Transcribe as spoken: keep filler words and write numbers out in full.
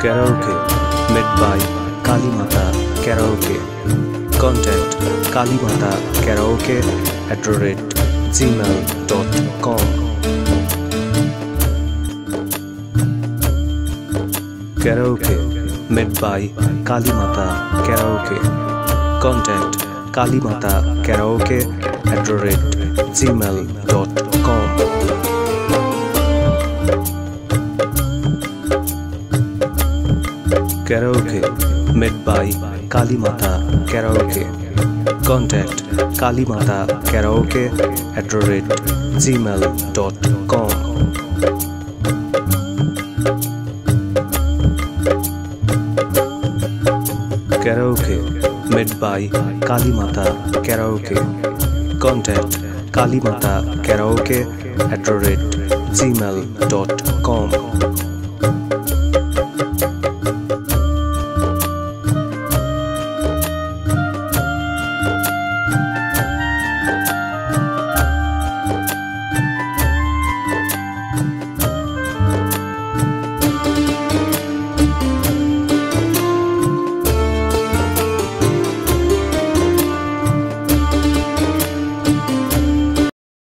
Karaoke, made by Kalimata Karaoke. Contact kalimata karaoke at the rate gmail dot com. Karaoke, made by Kalimata Karaoke. Contact kalimata karaoke at the rate gmail dot com. Karaoke, made by Kalimata Karaoke. Contact kalimata karaoke at the rate gmail dot com. Karaoke, made by Kalimata Karaoke. Contact kalimata karaoke at the rate gmail dot com.